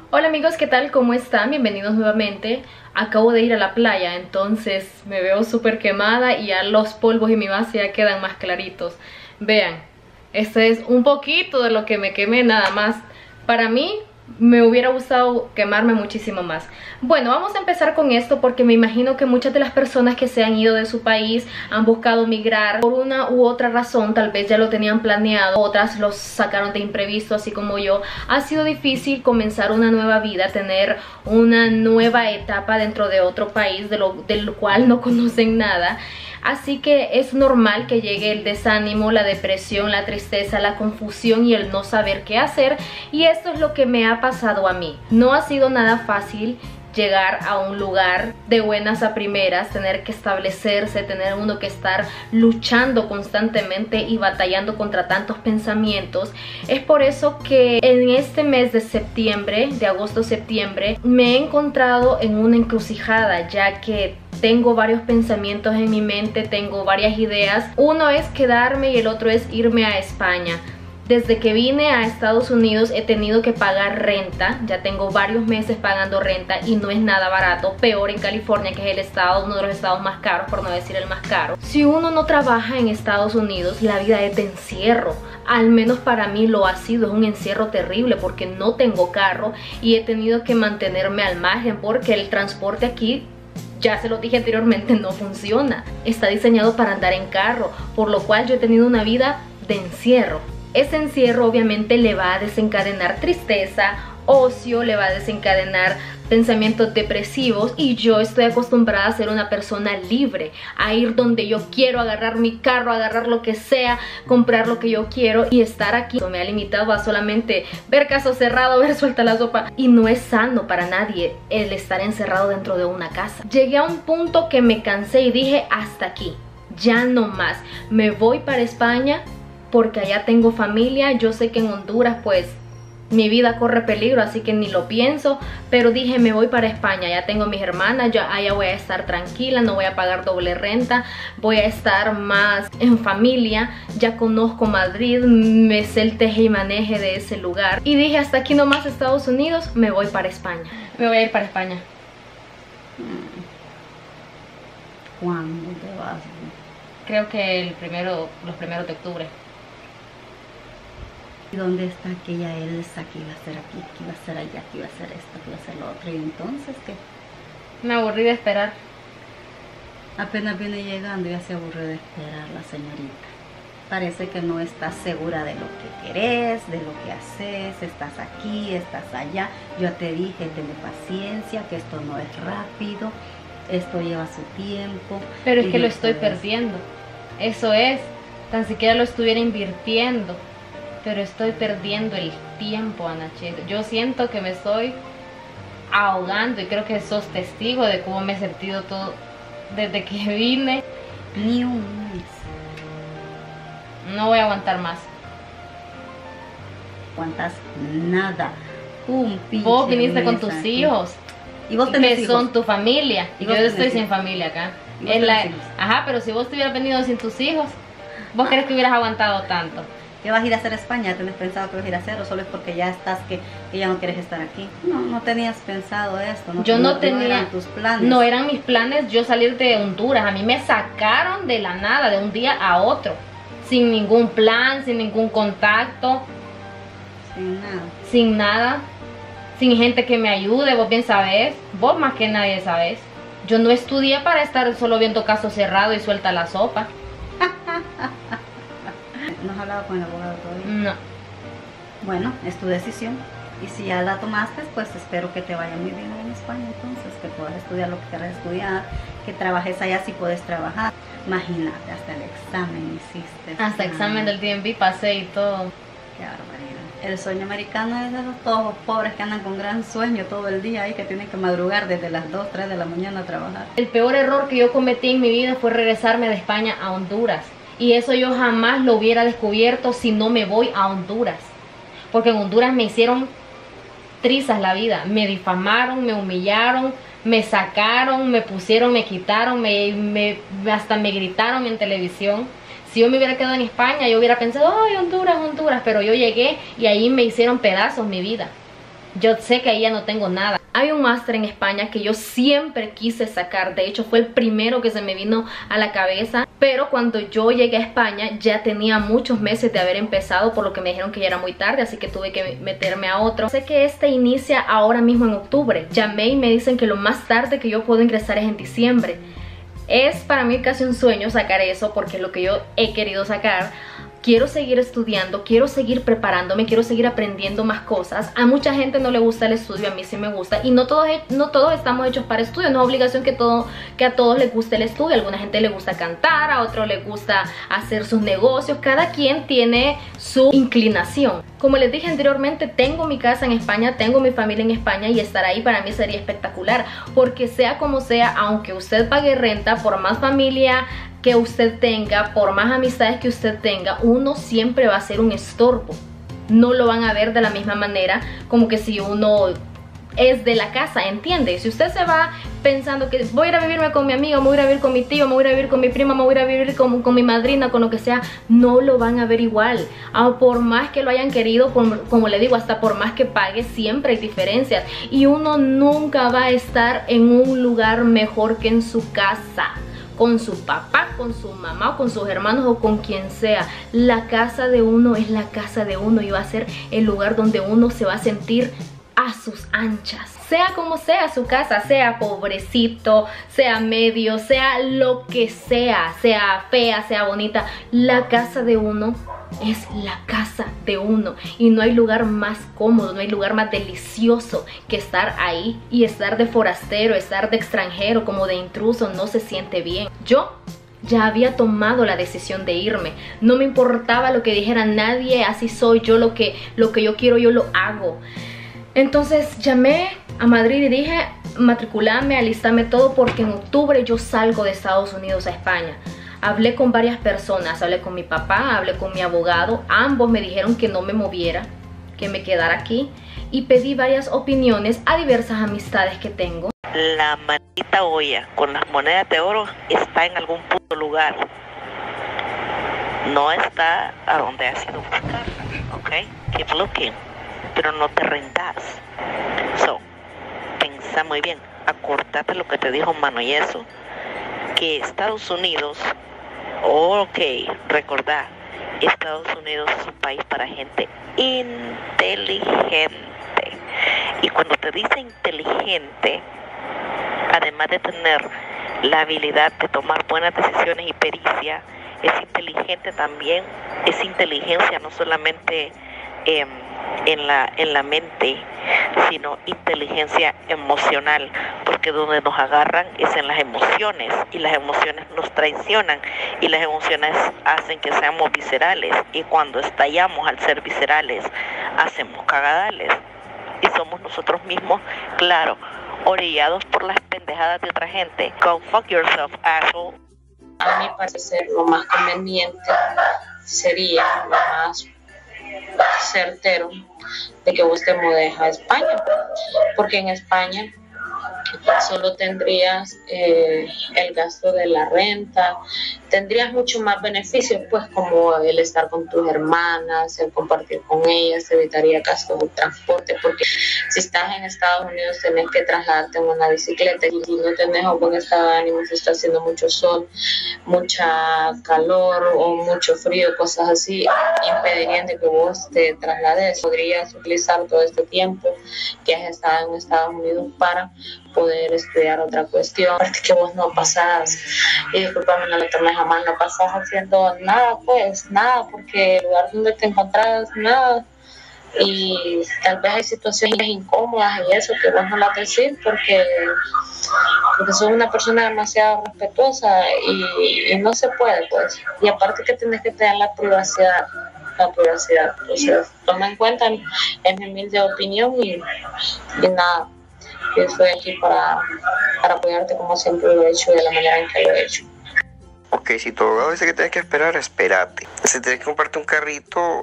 Hola amigos, ¿qué tal? ¿Cómo están? Bienvenidos nuevamente. Acabo de ir a la playa, entonces me veo súper quemada y ya los polvos en mi base ya quedan más claritos. Vean, este es un poquito de lo que me quemé nada más. Para mí me hubiera gustado quemarme muchísimo más. Bueno, vamos a empezar con esto porque me imagino que muchas de las personas que se han ido de su país han buscado migrar por una u otra razón. Tal vez ya lo tenían planeado, otras los sacaron de imprevisto, así como yo. Ha sido difícil comenzar una nueva vida, tener una nueva etapa dentro de otro país del cual no conocen nada. Así que es normal que llegue el desánimo, la depresión, la tristeza, la confusión y el no saber qué hacer. Y esto es lo que me ha pasado a mí. No ha sido nada fácil llegar a un lugar de buenas a primeras, tener que establecerse, tener uno que estar luchando constantemente y batallando contra tantos pensamientos. Es por eso que en este mes de septiembre, de agosto-septiembre, me he encontrado en una encrucijada, ya que tengo varios pensamientos en mi mente, tengo varias ideas. Uno es quedarme y el otro es irme a España. Desde que vine a Estados Unidos he tenido que pagar renta, ya tengo varios meses pagando renta y no es nada barato, peor en California, que es el estado, uno de los estados más caros, por no decir el más caro. Si uno no trabaja en Estados Unidos, la vida es de encierro, al menos para mí lo ha sido, es un encierro terrible porque no tengo carro y he tenido que mantenerme al margen porque el transporte aquí, ya se lo dije anteriormente, no funciona, está diseñado para andar en carro, por lo cual yo he tenido una vida de encierro. Ese encierro obviamente le va a desencadenar tristeza, ocio, le va a desencadenar pensamientos depresivos y yo estoy acostumbrada a ser una persona libre, a ir donde yo quiero, agarrar mi carro, agarrar lo que sea, comprar lo que yo quiero y estar aquí. Me ha limitado a solamente ver caso cerrado, ver suelta la sopa y no es sano para nadie el estar encerrado dentro de una casa. Llegué a un punto que me cansé y dije hasta aquí, ya no más, me voy para España porque allá tengo familia. Yo sé que en Honduras pues mi vida corre peligro, así que ni lo pienso, pero dije me voy para España, ya tengo mis hermanas, allá voy a estar tranquila, no voy a pagar doble renta, voy a estar más en familia, ya conozco Madrid, me sé el teje y maneje de ese lugar y dije hasta aquí nomás Estados Unidos, me voy para España, me voy a ir para España. ¿Cuándo te vas? Creo que los primeros de octubre. ¿Y dónde está aquella Elsa que iba a ser aquí, que iba a ser allá, que iba a ser esto, que iba a ser lo otro? Y entonces, ¿qué? Me aburrí de esperar. Apenas viene llegando y ya se aburrió de esperar la señorita. Parece que no estás segura de lo que querés, de lo que haces, estás aquí, estás allá. Yo te dije, ten paciencia, que esto no es rápido, esto lleva su tiempo. Pero es que lo estoy perdiendo, eso es, tan siquiera lo estuviera invirtiendo. Pero estoy perdiendo el tiempo, Anache. Yo siento que me estoy ahogando y creo que sos testigo de cómo me he sentido todo desde que vine. Ni un mes. No voy a aguantar más. ¿Aguantas? Nada. Un pinche Vos viniste con tus aquí. hijos. ¿Y vos tenés que hijos? son tu familia. ¿Y Yo vos estoy tenés sin hijos? familia acá. ¿Y vos tenés hijos? Ajá, pero si vos te hubieras venido sin tus hijos, ¿vos crees que hubieras aguantado tanto? ¿Qué vas a ir a hacer a España? ¿Tenés pensado que vas a ir a hacer o solo es porque ya estás que ya no quieres estar aquí? No, no tenías pensado esto. Yo no tenía, no eran tus planes. No eran mis planes yo salir de Honduras. A mí me sacaron de la nada, de un día a otro, sin ningún plan, sin ningún contacto, Sin nada. sin nada, sin gente que me ayude. Vos bien sabés, vos más que nadie sabés. Yo no estudié para estar solo viendo caso cerrado y suelta la sopa. ¿No has hablado con el abogado todavía? No. Bueno, es tu decisión. Y si ya la tomaste, pues espero que te vaya muy bien en España entonces, que puedas estudiar lo que quieras estudiar, que trabajes allá si puedes trabajar. Imagínate, hasta el examen hiciste. Hasta examen del DMV pasé y todo. Qué barbaridad. El sueño americano es de los todos pobres que andan con gran sueño todo el día y que tienen que madrugar desde las 2, 3 de la mañana a trabajar. El peor error que yo cometí en mi vida fue regresarme de España a Honduras. Y eso yo jamás lo hubiera descubierto si no me voy a Honduras. Porque en Honduras me hicieron trizas la vida. Me difamaron, me humillaron, me sacaron, me pusieron, me quitaron, hasta me gritaron en televisión. Si yo me hubiera quedado en España, yo hubiera pensado, ay, Honduras, Honduras. Pero yo llegué y ahí me hicieron pedazos mi vida. yo sé que ahí ya no tengo nada. Hay un máster en España que yo siempre quise sacar, de hecho fue el primero que se me vino a la cabeza, pero cuando yo llegué a España ya tenía muchos meses de haber empezado, por lo que me dijeron que ya era muy tarde, así que tuve que meterme a otro. Sé que este inicia ahora mismo en octubre, llamé y me dicen que lo más tarde que yo puedo ingresar es en diciembre. Es para mí casi un sueño sacar eso porque es lo que yo he querido sacar. Quiero seguir estudiando, quiero seguir preparándome, quiero seguir aprendiendo más cosas. A mucha gente no le gusta el estudio, a mí sí me gusta. Y no todos estamos hechos para estudio, no es obligación que a todos les guste el estudio. A alguna gente le gusta cantar, a otros les gusta hacer sus negocios. Cada quien tiene su inclinación. Como les dije anteriormente, tengo mi casa en España, tengo mi familia en España y estar ahí para mí sería espectacular. Porque sea como sea, aunque usted pague renta, por más familia que usted tenga, por más amistades que usted tenga, uno siempre va a ser un estorbo. No lo van a ver de la misma manera como que si uno es de la casa, ¿entiende? Si usted se va pensando que voy a ir a vivirme con mi amigo, me voy a ir a vivir con mi tío, me voy a ir a vivir con mi prima, me voy a ir a vivir con mi madrina, con lo que sea, no lo van a ver igual. Por más que lo hayan querido, como le digo, hasta por más que pague, siempre hay diferencias. Y uno nunca va a estar en un lugar mejor que en su casa, con su papá, con su mamá, o con sus hermanos o con quien sea. La casa de uno es la casa de uno y va a ser el lugar donde uno se va a sentir a sus anchas. Sea como sea su casa, sea pobrecito, sea medio, sea lo que sea fea, sea bonita, la casa de uno es la casa de uno y no hay lugar más cómodo, no hay lugar más delicioso que estar ahí. Y estar de forastero, estar de extranjero, como de intruso, no se siente bien. Yo ya había tomado la decisión de irme, no me importaba lo que dijera nadie, así soy yo, lo que yo quiero yo lo hago. Entonces llamé a Madrid y dije, matriculame, alistame todo, porque en octubre yo salgo de Estados Unidos a España. Hablé con varias personas, hablé con mi papá, hablé con mi abogado, ambos me dijeron que no me moviera, que me quedara aquí, y pedí varias opiniones a diversas amistades que tengo. La maldita olla con las monedas de oro está en algún punto lugar, no está a donde ha sido buscarla, ok, keep looking, pero no te rendas. So, pensa muy bien, acordate lo que te dijo Mano y eso, que Estados Unidos, ok, recordá, Estados Unidos es un país para gente inteligente. Y cuando te dice inteligente, además de tener la habilidad de tomar buenas decisiones y pericia, es inteligente también, es inteligencia no solamente en la mente, sino inteligencia emocional, porque donde nos agarran es en las emociones, y las emociones nos traicionan, y las emociones hacen que seamos viscerales, y cuando estallamos al ser viscerales, hacemos cagadales, y somos nosotros mismos, claro, orillados por las pendejadas de otra gente. Go fuck yourself, asshole. A mi parecer, lo más conveniente sería, lo más certero, de que vos te mudes a España, porque en España solo tendrías el gasto de la renta, tendrías mucho más beneficios, pues como el estar con tus hermanas, el compartir con ellas, te evitaría gastos de transporte, porque si estás en Estados Unidos tenés que trasladarte en una bicicleta, y si no tenés un buen estado de ánimo, si está haciendo mucho sol, mucha calor o mucho frío, cosas así, impedirían de que vos te traslades. Podrías utilizar todo este tiempo que has estado en Estados Unidos para poder estudiar otra cuestión. Aparte que vos no pasás, y discúlpame, no lo tomes a mal, no pasás haciendo nada, pues nada, porque el lugar donde te encontrás, nada, y tal vez hay situaciones incómodas y eso que vos no las decís porque sos una persona demasiado respetuosa y no se puede, pues. Y aparte que tenés que tener la privacidad. O sea, toma en cuenta, es mi humilde opinión y nada. Yo estoy aquí para apoyarte como siempre lo he hecho y de la manera en que lo he hecho. Ok, si tu abogado dice que tienes que esperar, espérate. Si tienes que comprarte un carrito,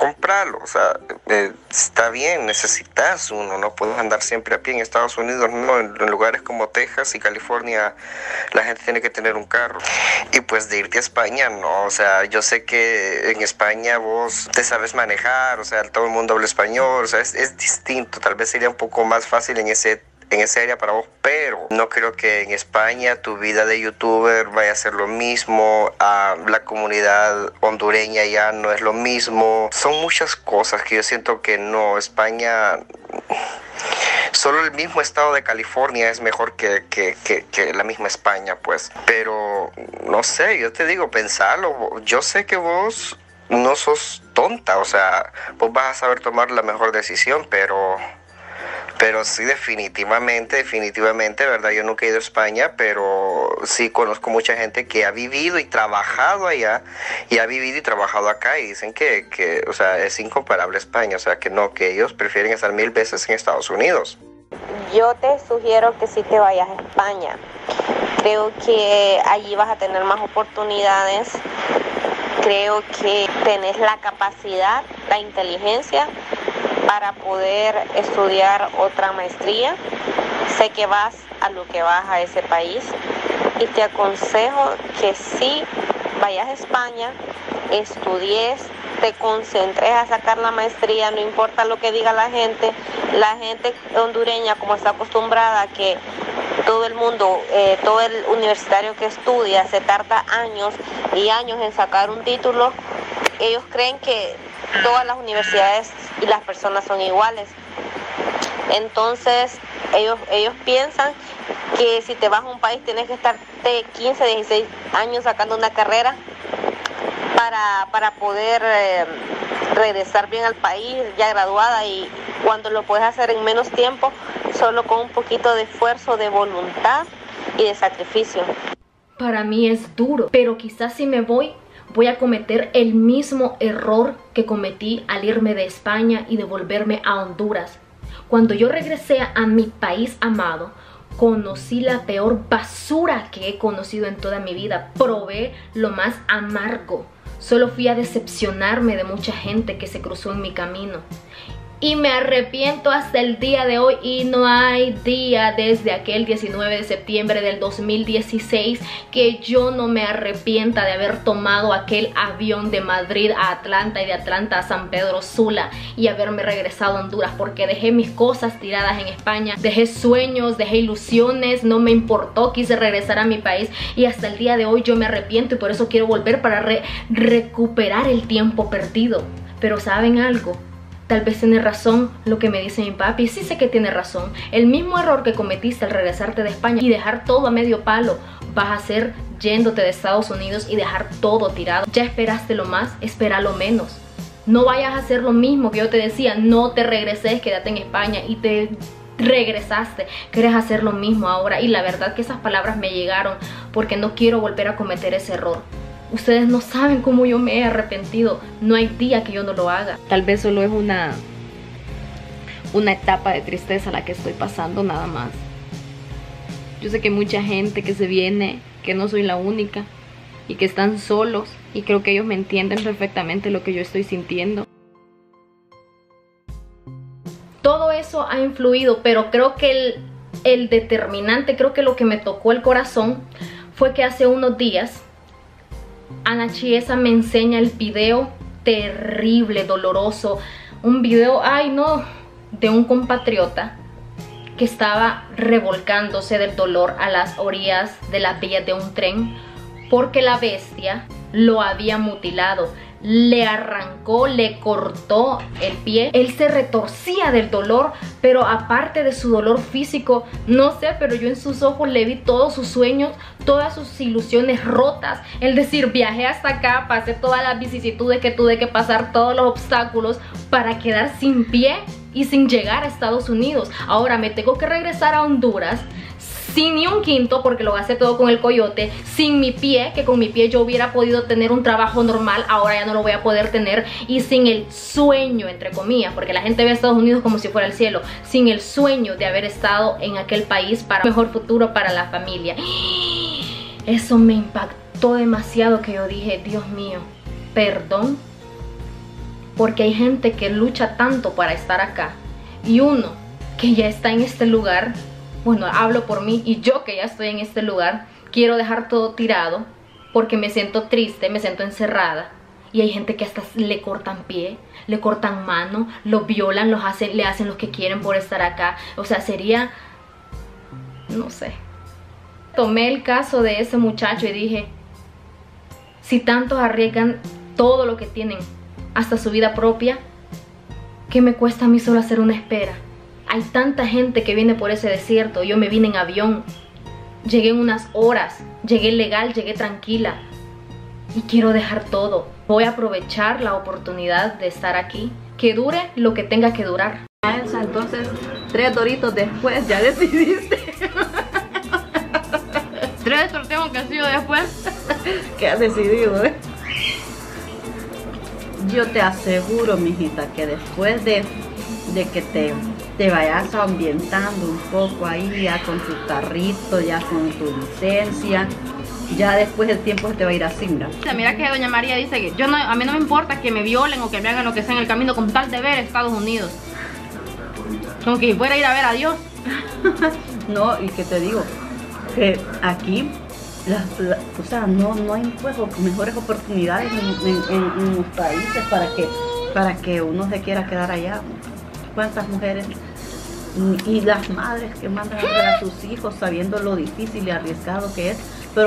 comprarlo. O sea, está bien, necesitas uno, no puedes andar siempre a pie. En Estados Unidos, no, en lugares como Texas y California, la gente tiene que tener un carro. Y pues de irte a España, no, o sea, yo sé que en España vos te sabes manejar, o sea, todo el mundo habla español, o sea, es distinto, tal vez sería un poco más fácil en esa área para vos, pero no creo que en España tu vida de youtuber vaya a ser lo mismo, la comunidad hondureña ya no es lo mismo, son muchas cosas que yo siento que no, España, solo el mismo estado de California es mejor que la misma España, pues, pero no sé, yo te digo, pensalo, yo sé que vos no sos tonta, o sea, vos vas a saber tomar la mejor decisión, pero sí, definitivamente, ¿verdad? Yo nunca he ido a España, pero sí conozco mucha gente que ha vivido y trabajado allá, y ha vivido y trabajado acá, y dicen que o sea, es incomparable a España, o sea, que no, que ellos prefieren estar 1000 veces en Estados Unidos. Yo te sugiero que sí te vayas a España. Creo que allí vas a tener más oportunidades. Creo que tenés la capacidad, la inteligencia para poder estudiar otra maestría. Sé que vas a lo que vas a ese país y te aconsejo que sí vayas a España, estudies, te concentres a sacar la maestría, no importa lo que diga la gente hondureña, como está acostumbrada a que todo el mundo, todo el universitario que estudia se tarda años y años en sacar un título. Ellos creen que todas las universidades y las personas son iguales. Entonces ellos piensan que si te vas a un país tienes que estar de 15, 16 años sacando una carrera para poder regresar bien al país ya graduada, y cuando lo puedes hacer en menos tiempo, solo con un poquito de esfuerzo, de voluntad y de sacrificio. Para mí es duro, pero quizás si me voy a cometer el mismo error que cometí al irme de España y devolverme a Honduras. Cuando yo regresé a mi país amado, conocí la peor basura que he conocido en toda mi vida. Probé lo más amargo. Solo fui a decepcionarme de mucha gente que se cruzó en mi camino. Y me arrepiento hasta el día de hoy, y no hay día desde aquel 19 de septiembre del 2016 que yo no me arrepienta de haber tomado aquel avión de Madrid a Atlanta y de Atlanta a San Pedro Sula y haberme regresado a Honduras, porque dejé mis cosas tiradas en España, dejé sueños, dejé ilusiones, no me importó, quise regresar a mi país, y hasta el día de hoy yo me arrepiento, y por eso quiero volver para recuperar el tiempo perdido. Pero ¿saben algo? Tal vez tiene razón lo que me dice mi papi. Sí sé que tiene razón. El mismo error que cometiste al regresarte de España y dejar todo a medio palo, vas a hacer yéndote de Estados Unidos y dejar todo tirado. Ya esperaste lo más, espera lo menos. No vayas a hacer lo mismo que yo te decía. No te regreses, quédate en España, y te regresaste. Quieres hacer lo mismo ahora. Y la verdad que esas palabras me llegaron porque no quiero volver a cometer ese error. Ustedes no saben cómo yo me he arrepentido. No hay día que yo no lo haga. Tal vez solo es una etapa de tristeza la que estoy pasando, nada más. Yo sé que hay mucha gente que se viene, que no soy la única, y que están solos, y creo que ellos me entienden perfectamente lo que yo estoy sintiendo. Todo eso ha influido, pero creo que el determinante, creo que lo que me tocó el corazón fue que hace unos días Ana Chiesa me enseña el video terrible, doloroso, un video, ay no, de un compatriota que estaba revolcándose del dolor a las orillas de las vías de un tren porque la bestia lo había mutilado. Le arrancó, le cortó el pie. Él se retorcía del dolor, pero aparte de su dolor físico, no sé, pero yo en sus ojos le vi todos sus sueños, todas sus ilusiones rotas. Es decir, viajé hasta acá, pasé todas las vicisitudes que tuve que pasar, todos los obstáculos para quedar sin pie y sin llegar a Estados Unidos. Ahora me tengo que regresar a Honduras sin ni un quinto, porque lo gasté todo con el coyote, sin mi pie, que con mi pie yo hubiera podido tener un trabajo normal, ahora ya no lo voy a poder tener, y sin el sueño, entre comillas, porque la gente ve a Estados Unidos como si fuera el cielo, sin el sueño de haber estado en aquel país para un mejor futuro para la familia. Eso me impactó demasiado, que yo dije, Dios mío, perdón, porque hay gente que lucha tanto para estar acá, y uno que ya está en este lugar, bueno, hablo por mí, y yo que ya estoy en este lugar, quiero dejar todo tirado porque me siento triste, me siento encerrada. Y hay gente que hasta le cortan pie, le cortan mano, lo violan, le hacen lo que quieren por estar acá. O sea, sería, no sé. Tomé el caso de ese muchacho y dije, si tantos arriesgan todo lo que tienen, hasta su vida propia, ¿qué me cuesta a mí solo hacer una espera? Hay tanta gente que viene por ese desierto. Yo me vine en avión, llegué en unas horas, llegué legal, llegué tranquila. Y quiero dejar todo. Voy a aprovechar la oportunidad de estar aquí. Que dure lo que tenga que durar. Elsa, entonces 3 doritos después ya decidiste. 3 torteos que ha sido después. ¿Qué has decidido, Yo te aseguro, mijita, que después de que te vayas ambientando un poco ahí, ya con tu carrito, ya con tu licencia, ya después el tiempo se te va a ir así, ¿no? Mira que doña María dice que a mí no me importa que me violen o que me hagan lo que sea en el camino con tal de ver Estados Unidos. Como que fuera a ir a ver a Dios. No, y que te digo, que aquí, o sea, no hay pues, mejores oportunidades en los países para que uno se quiera quedar allá. ¿Cuántas mujeres y las madres que mandan a ver a sus hijos sabiendo lo difícil y arriesgado que es, pero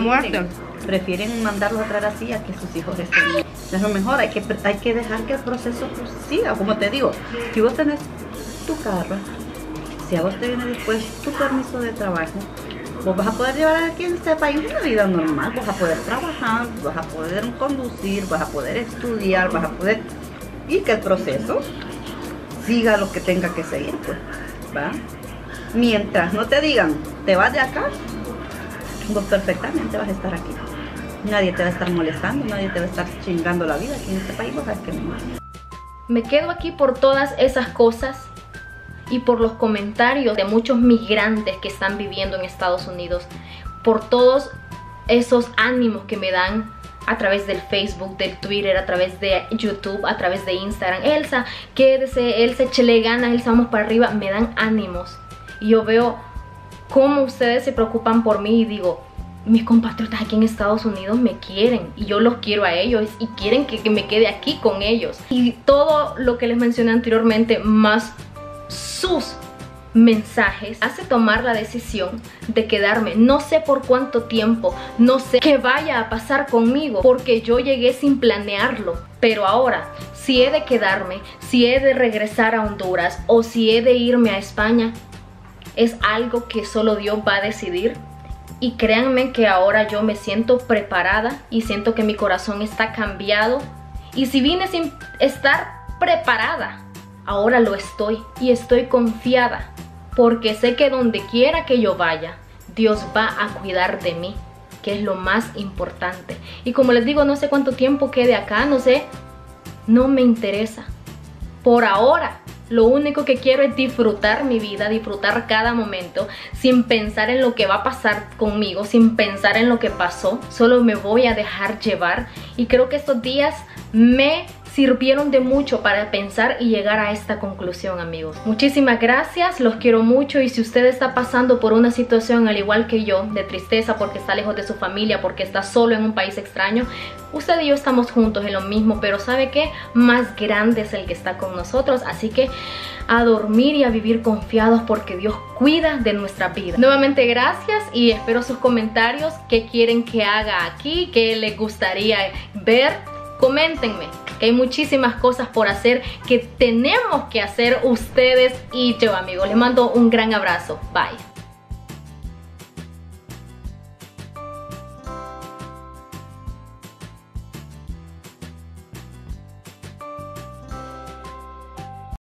prefieren mandarlos a traer así a que sus hijos estén bien? Es lo mejor, hay que dejar que el proceso siga. Como te digo, si vos tenés tu carro, si a vos te viene después tu permiso de trabajo, vos vas a poder llevar aquí en este país una vida normal, vas a poder trabajar, vas a poder conducir, vas a poder estudiar, vas a poder... Y que el proceso siga lo que tenga que seguir, pues, ¿va? Mientras no te digan, te vas de acá, vos perfectamente vas a estar aquí. Nadie te va a estar molestando, nadie te va a estar chingando la vida aquí en este país, vos sabes que no. Me quedo aquí por todas esas cosas y por los comentarios de muchos migrantes que están viviendo en Estados Unidos, por todos esos ánimos que me dan a través del Facebook, del Twitter, a través de YouTube, a través de Instagram. Elsa, quédese, Elsa, échele ganas, Elsa, vamos para arriba. Me dan ánimos. Y yo veo cómo ustedes se preocupan por mí y digo, mis compatriotas aquí en Estados Unidos me quieren y yo los quiero a ellos y quieren que me quede aquí con ellos. Y todo lo que les mencioné anteriormente, más sus mensajes, hace tomar la decisión de quedarme. No sé por cuánto tiempo, no sé qué vaya a pasar conmigo, porque yo llegué sin planearlo. Pero ahora, si he de quedarme, si he de regresar a Honduras o si he de irme a España, es algo que solo Dios va a decidir. Y créanme que ahora yo me siento preparada y siento que mi corazón está cambiado. Y si vine sin estar preparada, ahora lo estoy y estoy confiada. Porque sé que donde quiera que yo vaya, Dios va a cuidar de mí, que es lo más importante. Y como les digo, no sé cuánto tiempo quede acá, no sé, no me interesa. Por ahora, lo único que quiero es disfrutar mi vida, disfrutar cada momento, sin pensar en lo que va a pasar conmigo, sin pensar en lo que pasó. Solo me voy a dejar llevar. Y creo que estos días me sirvieron de mucho para pensar y llegar a esta conclusión, amigos. Muchísimas gracias, los quiero mucho. Y si usted está pasando por una situación al igual que yo, de tristeza porque está lejos de su familia, porque está solo en un país extraño, usted y yo estamos juntos en lo mismo, pero ¿sabe qué? Más grande es el que está con nosotros. Así que a dormir y a vivir confiados, porque Dios cuida de nuestra vida. Nuevamente gracias y espero sus comentarios. ¿Qué quieren que haga aquí? ¿Qué les gustaría ver? Coméntenme, que hay muchísimas cosas por hacer, que tenemos que hacer ustedes y yo, amigos. Les mando un gran abrazo. Bye.